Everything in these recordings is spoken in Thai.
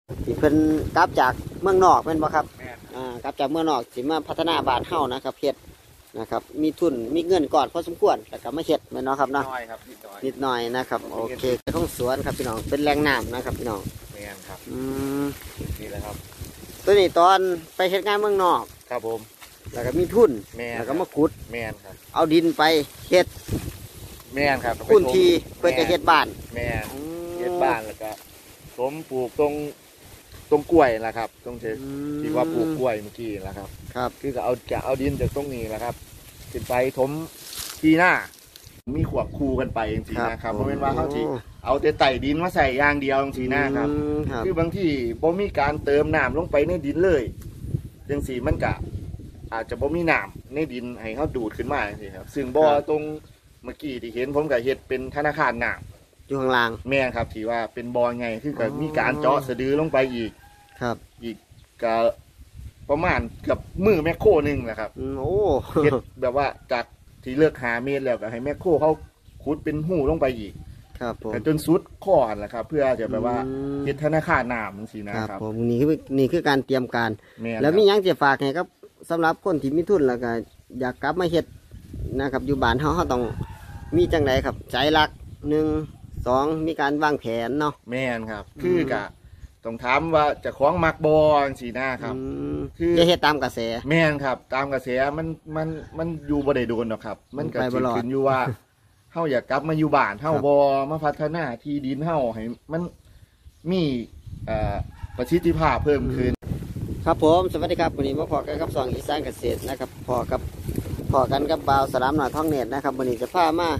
ที่เพิ่นกลับจากเมืองนอกเป็นบ่ครับแม่นกลับจากเมืองนอกสิมาพัฒนาบ้านเฮานะครับเฮ็ดนะครับมีทุนมีเงินก่อนพอสมควรแล้วก็มาเฮ็ดแม่นเนาะครับเนาะน้อยครับนิดนิดหน่อยนะครับโอเคท้องสวนครับพี่น้องเป็นแหล่งน้ำนะครับพี่น้องแม่นครับนี่แหละครับตัวนี้ตอนไปเฮ็ดงานเมืองนอกครับผมแล้วก็มีทุนแล้วก็มาขุดแม่นครับเอาดินไปเฮ็ดแม่นครับพื้นที่เพื่อจะเฮ็ดบ้านแม่นเฮ็ดบ้านแล้วก็ผมปลูกตรงกล้วยแหละครับตรงที่ว่าปลูกกล้วยเมื่อกี้แหละครับครับคือก็เอาดินจากตรงนี้แหละครับขึ้นไปถมทีหน้ามีขวบคูกันไปจริงๆนะครับเพราะเป็นว่าเขาที่เอาแต่ไต่ดินมาใส่อย่างเดียวจริงๆนะครับคือบางที่บ่มีการเติมน้ำลงไปในดินเลยจังสีมันกะอาจจะบ่มีน้ำในดินให้เขาดูดขึ้นมาจริงๆครับซึ่งบ่อตรงเมื่อกี้ที่เห็นผมกับเฮ็ดเป็นธนาคารน้ำอยู่ข้างล่างแม่ครับที่ว่าเป็นบ่อไงคือก็มีการเจาะสะดือลงไปอีกครับอีกก็ประมาณเกือบมือแมคโครนึงแหละครับโอ้เฮ็ดแบบว่าจากที่เลือกหาเมตรแล้วก็ให้แมคโครเขาขุดเป็นหูลงไปอีกครับผมจนสุดข้อแหละครับเพื่อจะแบบว่าเฮ็ดธนาคารน้ำสินะครับผมนี่คือการเตรียมการแล้วมียังจะฝากให้ครับสำหรับคนที่มีทุนแล้วก็อยากกลับมาเฮ็ดนะครับอยู่บ้านเฮาต้องมีจังไดครับใจรัก1 2มีการวางแผนเนาะแม่นครับคือกะต้องถามว่าจะคล้องมักบอสินะครับคือจะเฮ็ดตามกระแสแม่นครับตามกระแสมันอยู่บ่ได้โดนหรอกครับมันก็ขึ้นอยู่ว่าเฮาอยากกลับมาอยู่บ้านเฮาบ่มาพัฒนาที่ดินเฮาให้มันมีประสิทธิภาพเพิ่มขึ้นครับผมสวัสดีครับวันนี้มาพอกันกับ2อีสานเกษตรนะครับพอกันกับบ่าวสลามหน่อยท้องเน็ตนะครับวันนี้จะพามา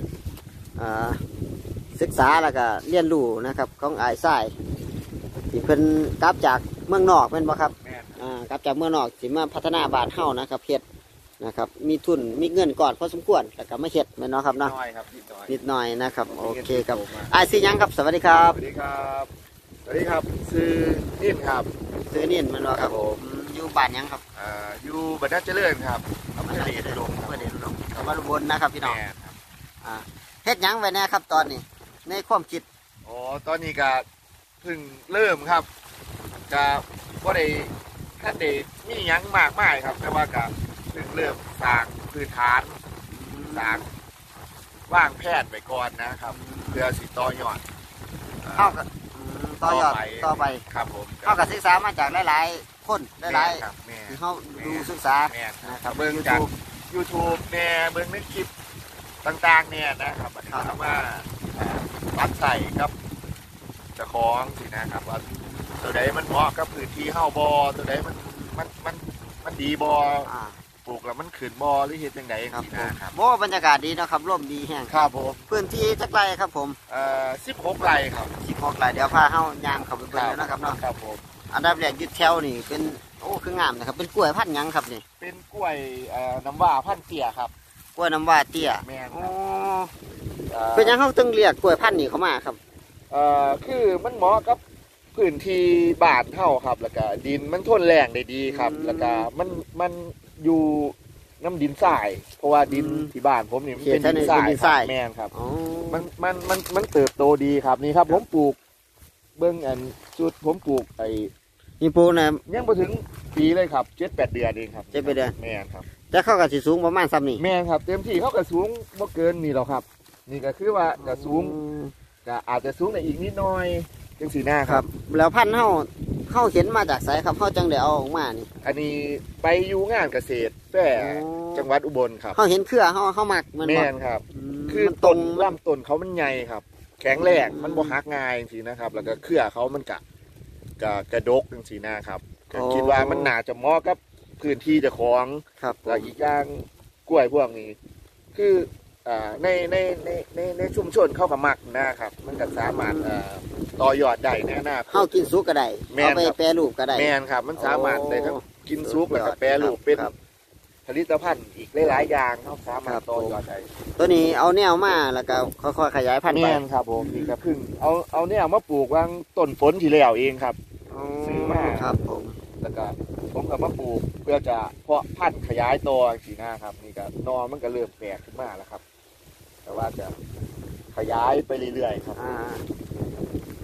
ศึกษาแล้วก็เรียนรู้นะครับของอ้ายชายที่เพิ่นกลับจากเมืองนอกเป็นบ่ครับกลับจากเมืองนอกสิมาพัฒนาบ้านเฮานะครับเฮ็ดนะครับมีทุนมีเงินก่อนพอสมควรแล้วก็มาเฮ็ดแม่นเนาะครับเนาะนิดหน่อยนะครับโอเคครับอ้ายชื่อหยังครับสวัสดีครับสวัสดีครับสวัสดีครับชื่อนิ่มครับชื่อนิ่มแม่นบ่ครับผมอยู่บ้านหยังครับอยู่บ้านนาเจริญครับอำเภอเดชอุดมจังหวัดอุบลนะครับพี่น้องเฮ็ดหยังไว้แน่ครับตอนนี้ในความคิดอ๋อตอนนี้ก็เพิ่งเริ่มครับก็บ่ได้ท่านได้มีหยังมากมายครับแต่ว่าก็เพิ่งเริ่มสร้างพื้นฐานสร้างวางแผนไปก่อนนะครับเพื่อสิต่อยอดเข้ากับต่อยอดต่อไปครับผมเข้ากับศึกษามาจากหลายๆคนหลายๆที่เขาดูศึกษานะครับเบิ่งจาก YouTube แน่เบิ่งในคลิปต่างๆเนี่ยนะครับเอามาตัดใส่กับเจ้าของสินะครับว่าตัวใดมันเหมาะกับพื้นที่เฮาบ่ตัวใดมันดีบ่ปลูกแล้วมันขึ้นบ่หรือเฮ็ดจังได๋นะครับบ่บรรยากาศดีนะครับร่มดีแห้งครับผมพื้นที่จักไร่ครับผม 16 ไร่ครับ 16 ไร่เดี๋ยวพาเฮาย่างเข้าไปเบิ่งแล้วนะครับเนาะครับผมอันดับแรกยึดแถวนี่เป็นโอ้คืองามนะครับเป็นกล้วยพันธุ์หยังครับนี่เป็นกล้วยน้ำว้าพันธุ์เตี้ยครับกล้วยน้ำว้าเตี้ยแม่นเป็นยังเขาตึงเรียกกล้วยพันธุ์นี่เข้ามาครับคือมันเหมาะกับพื้นที่บ้านเฮาครับแล้วก็ดินมันทนแรงได้ดีครับแล้วก็มันอยู่น้ำดินทรายเพราะว่าดินที่บ้านผมนี่มันเป็นดินทรายแม่นครับมันเติบโตดีครับนี่ครับผมปลูกเบิ้งอันชุดผมปลูกไอ้นี่ปลูกนะยังบ่ถึงปีเลยครับ7-8 เดือนเองครับ 7-8 เดือนแม่นครับแต่เขาก็สิสูงประมาณซ้ำนี่แม่นครับเต็มที่เขาก็สูงบ่เกินนี่หรอกครับนี่ก็คือว่าจะสูงก็อาจจะสูงได้อีกนิดหน่อยจังสีหน้าครับแล้วพันธุ์เฮาเห็นมาจากไสครับเฮาจังได้เอาออกมานี่อันนี้ไปอยู่งานเกษตรแต่จังหวัดอุบลครับเฮาเห็นเครือเฮามักแม่นครับคือต้นลำต้นเขามันใหญ่ครับแข็งแรงมันบ่หักง่ายจังซี่นะครับแล้วก็เครือเขามันกระดกจังซี่นะครับคิดว่ามันน่าจะเหมาะกับพื้นที่เจ้าของแล้วอีกอย่างกล้วยพวกนี้คือในชุมชนเข้ากับมักนะครับมันก็สามารถต่อยอดได้ในอนาคตเข้ากินซุกก็ได้เอาไปแปรรูปก็ได้แม่นครับมันสามารถได้ทั้งกินซุกแล้วก็แปรรูปเป็นผลิตภัณฑ์อีกหลายๆอย่างเขาสามารถต่อยอดได้ตัวนี้เอาแนวมาแล้วก็ค่อยๆขยายพันธุ์ไปแม่นครับผมนี่ก็เพิ่งเอาแนวมาปลูกวางต้นฝนที่แล้วเองครับซื้อมาครับผมแล้วก็ผมก็มาปลูกเพื่อจะเพาะพันธุ์ขยายตัวสีหน้าครับนี่ก็นอมันก็เริ่มแตกขึ้นมาแล้วครับแต่ว่าจะขยายไปเรื่อยๆครับ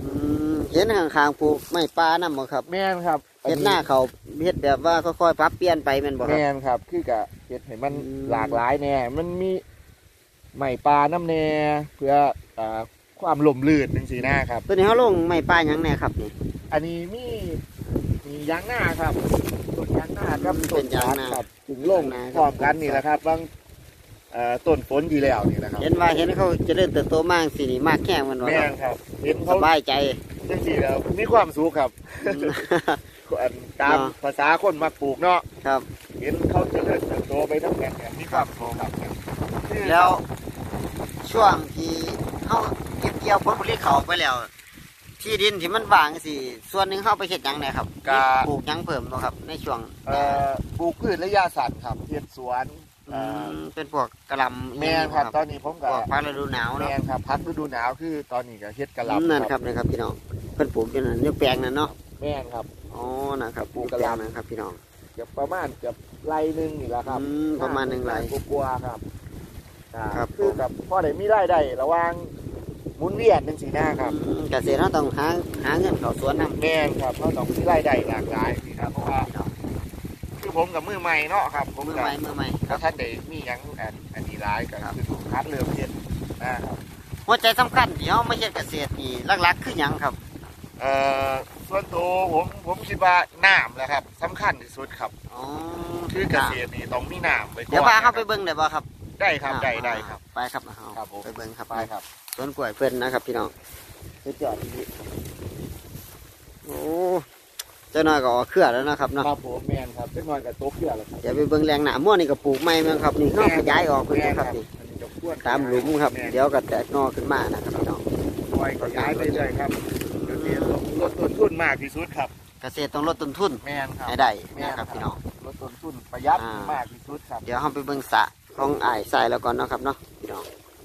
เห็นข้างๆปลูกไม้ป่านำบ่ครับแม่นครับเฮ็ดหน้าเขาเฮ็ดแบบว่าค่อยๆปรับเปลี่ยนไปแม่นบ่ครับแม่นครับคือกะเฮ็ดให้มันอืมหลากหลายแน่มันมีไม้ปลาน้ำแน่เพื่อความลมลื่นจังซี่นะครับตัวนี้เฮาลงไม้ป่าหยังแน่ครับนี่อันนี้มียางหน้าครับต้นยางหน้ากับเป็นยางหน้าครับถึงลงพร้อมกันนี่แหละครับบางต้นฝนที่แล้วนี่แหละครับเห็นเขาเจริญเติบโตมากสินี่มากแข้งมันบ่แม่ครับนครับเห็นสเขาบายใจจังซี่แล้วมีความสุขครับอันตามเนาะภาษาคนมักปลูกเนาะครับเห็นเขาเจริญเติบโตไปทั้งแก่มีความสุขครับแล้วช่วงที่เฮาเก็บเกี่ยวผลผลิตเขาไปแล้ว ที่ดินที่มันว่างสิส่วนหนึงเฮาไปเฮ็ดหยังแน่ครับปลูกหยังเพิ่มบ่ครับในช่วงปลูกพืชระยะสั้นครับเฮ็ดสวนเป็นพวกกะหล่ำแม่นครับตอนนี้ผมพก็วกพักฤดูหนาวแม่เนาะนครับพักฤดูหนาวคือตอนนี้ก็เฮ็ดกะหล่ำนั่นครับนะครับพี่น้องเพิ่นปลูกอยู่นั่นอยู่แปลงนั่นเนาะแม่นครับอ๋อนะครับปลูกกะหล่ำนะครับพี่น้องเกือบประมาณเกือบไร่หนึงนี่แหละครับประมาณ1ไร่กลัวๆครับครับคือกับพ่อได้มีรายได้ระหว่างหมุนเวียนจังซี่นะครับเกษตรเราต้องหาเงินเข้าสวนนำแม่นครับเขาต้องมีรายได้หลากหลายนี่ครับเพราะว่าคือผมกับมือใหม่เนาะครับผมมือกับใหม่ถ้าท่านได้มีหยังอันนี้ร้ายก็คือคัดเริ่มเฮ็ดนะครับหัวใจสำคัญที่เฮามาเฮ็ดเกษตรนี่หลักๆคือหยังครับส่วนตัวผมคิดว่าน้ำแหละครับสำคัญที่สุดครับอ๋อคือเกษตรนี่ต้องมีน้ำไว้ก่อนเดี๋ยวพาเข้าไปเบิ่งได้บ่ครับได้ครับได้ครับไปครับเอาครับผมไปเบิ่งครับไปครับสวนกล้วยเพิ่นนะครับพี่น้องสุดยอดจริงๆโอ้เจ้าน้อยก็ออกเครือแล้วนะครับเนาะครับผมแมนครับเป็นนอนกับโต๊ะเพื่อแล้วครับเดี๋ยวไปเบิ่งแรงหนาม่วนนี่ก็ปลูกไม้แม่นครับนี่เขาขยายออกเพิ่นแม่นนะครับนี่อันนี้จะกวนตามหลุมครับแม่นเดี๋ยวก็แตกหนอขึ้นมานะครับพี่น้องปล่อยขยายไปเรื่อยครับเดี๋ยวนี้ลดต้นทุนมากที่สุดครับเกษตรต้องลดต้นทุนแมนครับให้ได้แม่นะครับพี่น้องลดต้นทุนประหยัดอ่ามมากที่สุดครับเดี๋ยวเราไปเบิ่งสระของอ้ายใส่แล้วก่อนเนาะครับเนาะพี่น้อง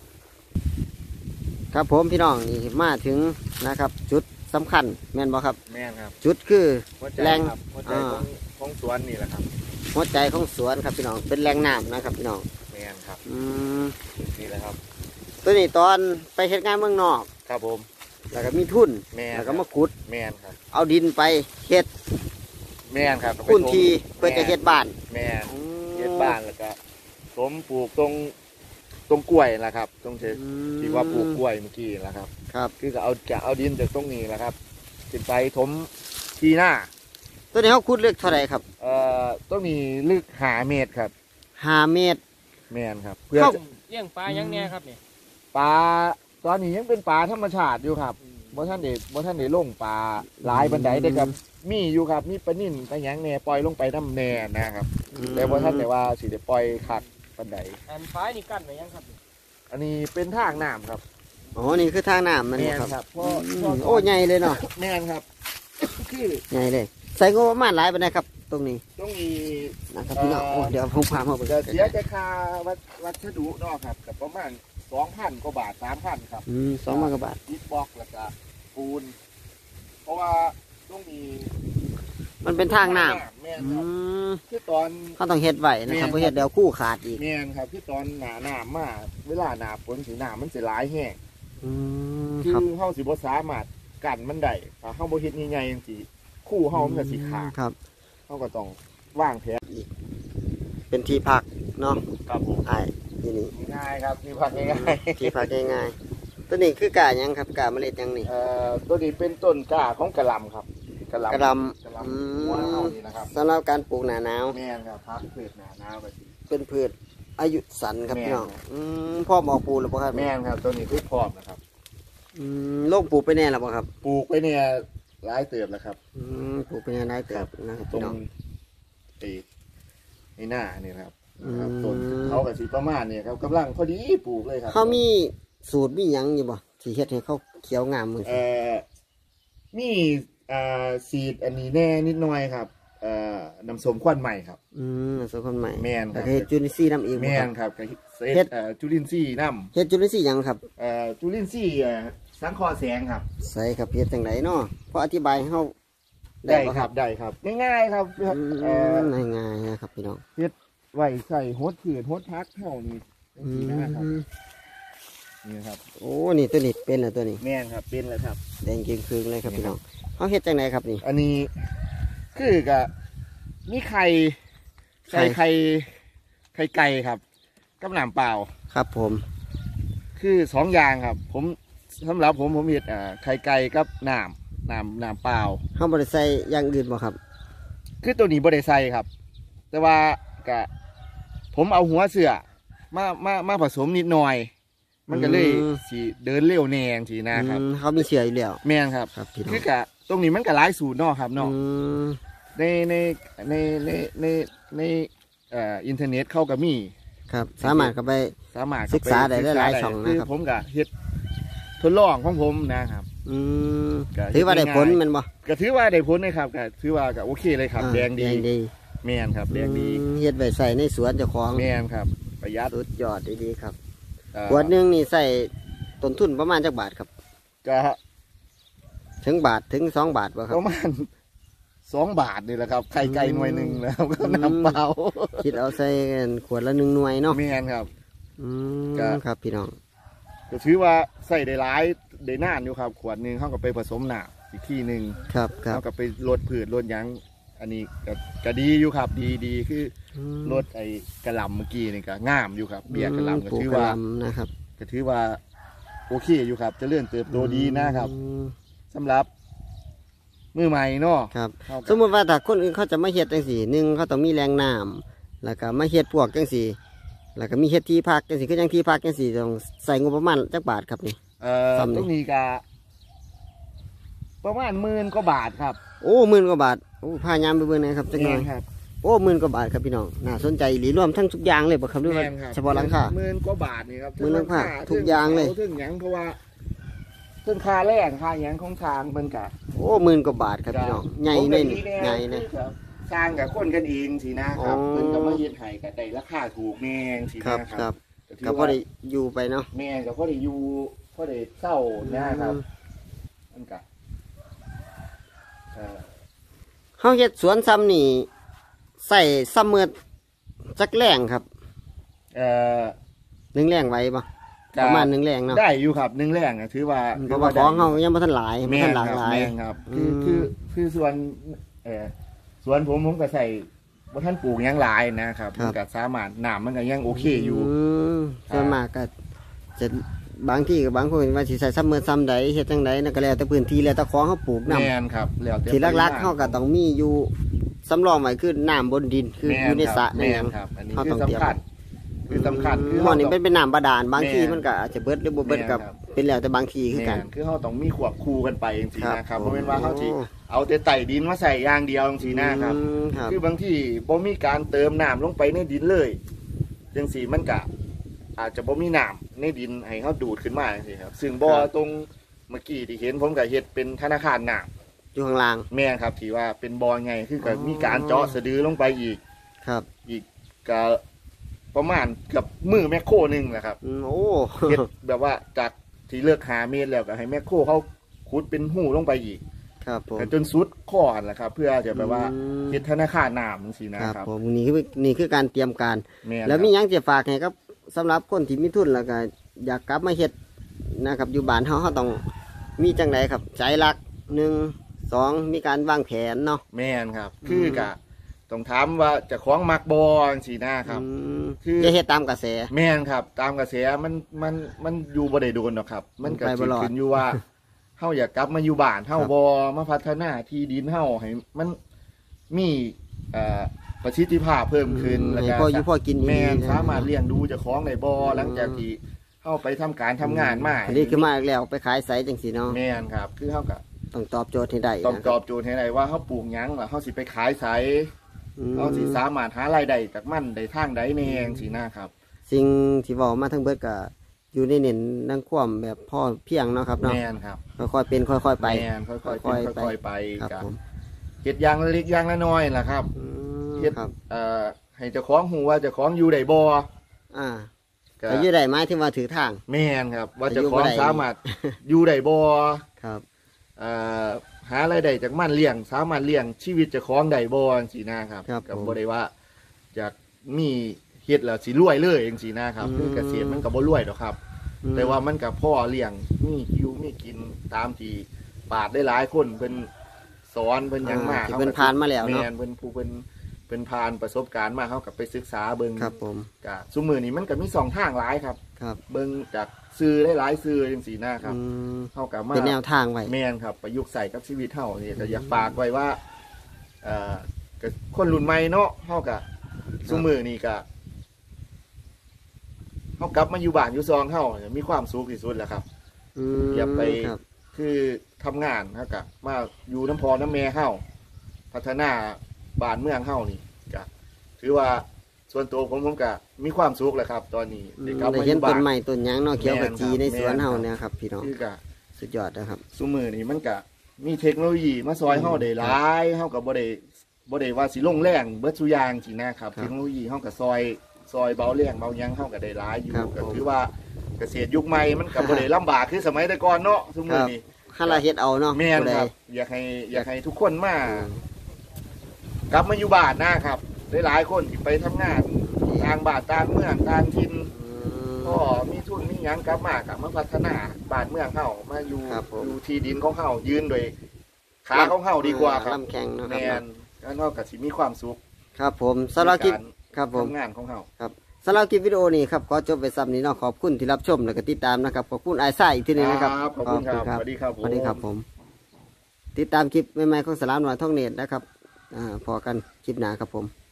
ครับผมพี่น้องนี่มาถึงนะครับ จุดสำคัญแม่นบ่ครับแมนครับจุดคือหัวใจแรงครับหัวใจของสวนนี่แหละครับหัวใจของสวนครับพี่น้องเป็นแรงน้ำนะครับพี่น้องแมนครับอืมนี่แหละครับตัวนี้ตอนไปเฮ็ดงานเมืองนอกครับผมแล้วก็มีทุนแมนแล้วก็มาขุดแมนครับเอาดินไปเฮ็ดแมนครับพื้นที่เพื่อจะเฮ็ดบ้านแมนเฮ็ดบ้านแล้วก็ผมปลูกตรงกล้วยนะครับตรงที่ว่าปลูกกล้วยเมื่อกี้นะครับครับคือก็เอาดินจากตรงนี้นะครับขึ้นไปถมทีหน้าตัวนี้เขาขุดลึกเท่าไหร่ครับตรงนี้ลึก5 เมตรครับ 5 เมตรแมนครับเพื่อเข้าจะเลี้ยงปลายังแน่ครับเนี่ยปลาตอนนี้ยังเป็นปลาธรรมชาติอยู่ครับบ่ท่านได้ลงปลาหลายบันไดได้ครับมีอยู่ครับมีปลานิ่นปลาหยังแหน่ปล่อยลงไปน้ำแหน่นะครับแต่บ่ท่านแต่ว่าสิได้ปล่อยคักบันไดอันฟ้ายนี่กั้นไว้ยังครับอันนี้เป็นทางน้ำครับอ๋อนี่คือทางน้ำมันแมบ่นครับครับโอ้ใหญ่เลยเนาะแมนครับ คือใหญ่เลยใส่งบประมาณหลายปานใดครับตรงนี้ตรงนี้นะครับพี่น้องโอ้เดี๋ยวผมพามาเบิ่งจะเสียแต่ค่าวัสดุเนาะครับกับประมาณ 2,000 กว่าบาท 3,000 ครับ 2,000 กว่าบาทอิฐบล็อกแล้วก็ปูน เพราะว่าตรงนี้มันเป็นทางน้แม่นำครับคือตอนเขาต้องเฮ็ดไว้นะครับเพราะเฮ็ดเดี๋ยวคู่ขาดอีกแม่นครับคือตอนหนาน้ำมาเวลาหนาฝนสีน้ำมันสิหลายแห้งคืครับอเฮาสิบ่สามารถกั้นมันได้ถ้าเฮาบ่เฮ็ดใหญ่ๆจังซี่คู่เฮามันก็สิขาดครับเฮาก็ต้องวางแผนเป็นที่พักเนาะครับผมไอ้ที่นี่ง่ายครับมีพักง่ายที่พักง่ายๆตัวนี้คือกาหยังครับกาเมล็ดหยังนี่ตัวนี้เป็นต้นกล้าของกระหลำครับกระหลำกระหลำกระหลำหัวเฮานี่นะครับสำหรับการปลูกหนาหนาวแม่นครับพักพืชหนาหนาวก็สิเป็นพืชอายุสั้นครับแม่นพี่น้องพ่อบอกปลูกหรือเปล่าครับแม่นครับตัวนี้คือพร้อมนะครับโลกปลูกไปแน่หรือเปล่าครับปลูกไปเนี่ยหลายเติบแล้วครับปลูกไปแน่ได้เติบนะครับตรพี่งน้องในหน้านี่นะครับอืมต้นเขากับสีประมาณเนี่ยครับกำลังพอดีปลูกเลยครับเขามีสูตรมีหยังอยู่บ่ที่เฮ็ดให้เขาเขียวงามมือมีซีดอันนี้แน่นิดหน่อยครับน้ำส้มควันใหม่ครับส่วนคนใหม่แม่นครับแต่เฮ็ดจุลินทรีย์น้ำอีกบ่แม่คน รับครับกับเฮ็ดจุลินทรีย์น้เฮ็ดจุลินทรีย์หยังครับำจุลินทรีย์สังเคราะห์แสงครับใส่ครับเฮ็ดจังไดเนาะพออธิบายให้เฮาได้บ่ครับได้ครับง่ายๆครับง่ายๆนะครับพี่น้องไว้ใส่ฮดผืนฮดพักเท่านี้อืนะครับมนี่ครับโอ้นี่ตัวนี้เป็นเหรอตัวนี้แม่นครับเป็นเลยครับแดงเกรียงคืนเลยครับพี่น้องเขาเฮ็ดจังไหนครับนี่อันนี้คือกะมีไข่ไข่ไข่ไก่ครับกับน้ำเปล่าครับผมคือ2อย่างครับผมสำหรับผมเห็ดไข่ไก่กับน้ำเปล่าเขาบริใส่อย่างอื่นบ่ครับคือตัวนี้บ่ได้ใส่ครับ แต่ว่ากะผมเอาหัวเสือมาผสมนิดหน่อย มันก็เลยสีเดินเร็วแนงสีนะครับเขามีเชื่ออยู่แล้วแม่นครับครับพี่น้องคือกะตรงนี้มันก็หลายสูตรเนาะครับเนาะ ในอินเทอร์เน็ตเข้ากับมีครับสามารถเข้าไปสามารถศึกษาได้หลายๆช่องนะครับอผมก็เฮ็ดทดลองของผมนะครับ ก็ถือว่าได้ผลง่ายๆมันบ่ก็ถือว่าได้ผลนะครับก็ถือว่าก็โอเคเลยครับแดงดีแม่นครับแดงดีเฮ็ดไว้ใส่ในสวนเจ้าของแม่นครับประหยัดสุดยอดดีๆครับเอ่อขวดหนึงนี่ใส่ต้นทุนประมาณจักบาทครับก็ถึงบาทถึง2 บาทบ่ครัปบระมาณ2 บาทนี่แหละครับไข่ไก่หน่วยหนึ่งแล้วก็น้ำเปล่าคิดเอาใส่กันขวดละ1 หน่วยเนาะแม่นครับ ก็ครับพี่น้องก็ถือว่าใส่ได้หลายได้นานอยู่ครับขวดหนึ่งเขาก็ไปผสมน้ำอีกที่หนึ่งครับครับเขาก็ไปลดผืดลดหยังอันนี้ก็ดีอยู่ครับดีคือลดไอ้กระหลำเมื่อกี้นี่ก็งามอยู่ครับเบี้ยกระหลำก็ปลูถือกกะว่าหล่ำนะครับก็ถือว่าโอเคอยู่ครับเจะเลื่อนเติบโตดีนะครับสำหรับมือใหม่เนาะครับเขาก็สมมติว่าถ้าคนอื่นเขาจะมาเฮ็ดจังสี่หนึ่งเขาต้องมีแรงน้ำแล้วก็มาเฮ็ดพวกจังสี่แล้วก็มีเฮ็ดที่พักจังสี่คือจังที่พักจังสี่ต้องใส่งบประมาณจักบาทครับนี่ ซ้ำนี่ตรงนี้ก็ประมาณ10,000 กว่าบาทครับโอ้10,000 กว่าบาทโอ้พายามไปเบิ่งหนะครับจักหน่อยแม่นครับโอ้10,000 กว่าบาทครับพี่น้องน่าสนใจหรือรวมทั้งทุกอย่างเลยบ่ครับหรือว่าแม่นครับเฉพาะหลังคา 10,000 กว่าบาทนี่ครับหมื่นหลังคาทุกอย่างเลยถึงหยังเพราะว่าเพิ่นค่าแรงค่าหยังของทางเพิ่นก็โอ้10,000 กว่าบาทครับพี่น้องใหญ่เลยนี่ใหญ่เลยสร้างกับคนกันเองสินะครับอ๋อเพิ่นก็มาเฮ็ดให้ก็ได้ราคาถูกแม่งสิครับนะคครัรับบ ถืก็พอได้อยู่ไปเนาะแม่งก็พอได้อยู่พอได้เศร้านะครับมันก็เอ่อเฮาเฮ็ดสวนซ้ำนี่ใส่ซ้ำมือจักแรงครับเอ่อ 1 แรงไหวบ่ประมาณ1 แรงเนาะได้อยู่ครับ1แรงอะถือว่าเพราะว่าของเขายังบ่ทันหลายบ่แม่ทังนหลากครับหลายแม่งครับคืออืมคือส่วนสวนผมก็ใส่บ่ท่านปลูกหยังหลายนะครับครับมันก็สามารถน้ำมันก็ยังโอเคอยู่มส่วนมากก็จะบางที่กับบางคนว่าสิใส่ซ้ำมือซ้ำใดเฮ็ดจังใดนั่นก็แล้วแต่พื้นที่แล้วแต่ของเขาปลูกน้ำแม่นครับแล้วแต่ที่หลักๆปริมณเขาก็ต้องมีอยู่สำรองไว้คือน้ำบนดินคืออยู่ในสระในแม่หยังนครับอันนี้เขาคืต้อองเตรียมสำคัญคือสำคัญคือหม้อนี่ราเป็นน้ำบาดาลบางที่แม่นมันก็อาจจะเบิดหรือบ่เบิดกับแม่นครับเป็นแล้วแต่บางที่คือกันแม่นคือเขาต้องมีขวบคู่กันไปจริงๆนะครับเพราะเป็นว่าเขาสิโอ้เอาแต่ไต่ดินมาใส่อย่างเดียวจริงๆนะครับครับคือบางที่บ่มีการเติมน้ำลงไปในดินเลยจังสีมันก็อาจจะบ่มีน้ำในดินให้เขาดูดขึ้นมาจังซี่ครับซึ่งบ่อตรงเมื่อกี้ที่เห็นผมก็เฮ็ดเป็นธนาคารน้ำอยู่ข้างล่างแม่นครับที่ว่าเป็นบ่อไงคือก็มีการเจาะสะดือลงไปอีกครับก็ประมาณกับมือแมคโครหนึงนะครับโอ้เฮ็ดแบบว่าจากที่เลือกหาเมตรแล้วก็ให้แมคโครเขาขุดเป็นหูลงไปอีกครับผมจนสุดข้อหั่นแหละครับ เพื่อจะแบบว่าเฮ็ดธนาคารน้ำจังซี่นะครับผมนี่คือการเตรียมการแม่นแล้วมีครับหยังจะฝากให้ครับสำหรับคนที่มีทุนแล้วก็อยากกลับมาเฮ็ดนะครับอยู่บ้านเขาต้องมีจังไดครับใจรัก1 2มีการวางแผนเนาะแม่นครับ คือกะต้องถามว่าเจะคล้าของมักบอจังซี่นะครับ คือจะเฮ็ดตามกระแสแม่นครับ ตามกระแสมันอยู่บ่ได้โดนหรอกครับ มันก็ไปบ่สิรอดขึ้นอยู่ว่า เฮาอยากกลับมาอยู่บ้านเฮาครับบ่มาพัฒนาที่ดินเฮาให้มันมีประสิทธิภาพเพิ่มขึ้นแล้วให้ก็พ่ออยู่พ่อกินแม่นดีๆสามารถเลี้ยงดูเจ้าของได้บ่หลังจากที่เฮาไปทำการทำงานมาอันนี้คือมาแล้วไปขายไสจังซี่เนาะแม่นครับ คือเฮาก็ต้องตอบโจทย์ให้ได้ต้องนะตอบโจทย์ให้ได้ว่าเฮาปลูกหยังล่ะเฮาสิไปขายไสอืมเราสิสามารถหารายได้จากมันได้ทางใดแน่งสินะครับสิ่งที่เว้ามาทั้งเบิดก็อยู่ในเน้นดังความแบบพ่อเพียงเนาะครับเนาะแม่นครับค่อยๆเป็นค่อยๆไปแม่นค่อยๆเป็นค่อยๆไปครับกับผมเฮ็ดอย่างละเล็กอย่างละน้อยล่ะครับอืมเฮ็ดครับให้เจ้าของฮู้ว่าเจ้าของอยู่ได้บ่อ่าก็แต่อยู่ได้หมายถึงว่าถือทางแม่นครับ ว่าแต่เจ้าอยู่ของบ่ได้สามารถอยู่ได้บ่ครับเอ่อหารายได้จากมันเลี้ยงสามารถเลี้ยงชีวิตเจ้าของได้บ่จังซี่นะครับครับก็ผมบ่ได้ว่าอยากมีเฮ็ดแล้วสิรวยเลยจังซี่นะครับคือเกษตรมันก็บ่รวยดอกครับแต่ว่ามันกับพ่อเลี้ยงมีคิวมีกินตามที่ปาดได้หลายคนเป็นสอนเป็นยังมากที่เป็นผ่านมาแล้วเนาะแม่นเป็นผู้เป็นผ่านประสบการณ์มาเขากับไปศึกษาเบิ่งครับผมกะซุมือนี้มันก็มีสองทางหลายครับครับเบิ่งจากซื้อได้หลายซื้อจังซี่นะครับเขากับมาเป็นแนวทางไว้แม่นครับประยุกต์ใส่กับชีวิตเฮานี่ก็อยากฝากไว้ว่าก็คนรุ่นใหม่เนาะเฮากับซุมือนี้ก็เฮากลับมาอยู่บ้านอยู่ซองเฮามีความสุขที่สุดแล้วครับ อย่าไปครับคือทำงานเฮาก็มาอยู่น้ำพอน้ำแม่เฮาพัฒนาบ้านเมืองเฮานี่ก็ถือว่าส่วนตัวผมก็มีความสุขแหละครับ ตอนนี้กลับได้มาอเห็นยู่ต้บ้านนไม้ต้นหยังเนาะเขียวขจีในสวนเฮาแม่นครับเนี่ยครับพี่น้องคือก็สุดยอดนะครับซุมือนี่มันก็มีเทคโนโลยีมาซอยเฮาได้หลายเฮาก็บ่ได้ว่าสิลงแรงเบิดซุอย่างสินะครับครับเทคโนโลยีเฮาก็ซอยเบาแรงเบาหยังเฮาก็ได้หลายอยู่ครับก็ผมถือว่าเกษตรยุคใหม่มันก็บ่ได้ลำบากคือสมัยแต่ก่อนเนาะซุมือนี้ถ้าเราเฮ็ดเอาเนาะแม่นผู้ใดครับอยากให้ทุกคนมากลับมาอยู่บ้านนะครับหลายๆคนที่ไปทำงานต่างบ้านต่างเมืองต่างถิ่น ก็มีทุนมีหยังกลับมาพัฒนาบ้านเมืองเฮามาอยู่ครับผมอยู่ที่ดินของเฮายืนโดยขาของเฮาดีกว่าครับลำแข็งเนาะคแม่รับนแล้วเฮาก็สิมีความสุขครับผมสำหรับคลิปในครับผมทำงานของเฮาครับสำหรับคลิปวิดีโอนี้ครับขอจบไปซ้ำนี้เนาะขอบคุณที่รับชมและก็ติดตามนะครับขอบคุณไอ้ไส้อีกทีหนึงนะครับขอบคุณครับสวัสดีครับผมสวัสดีครับผม ติดตามคลิปใหม่ๆของสลามหน่อยท่องเน็ตนะครับพอกันคลิปหน้าครับผม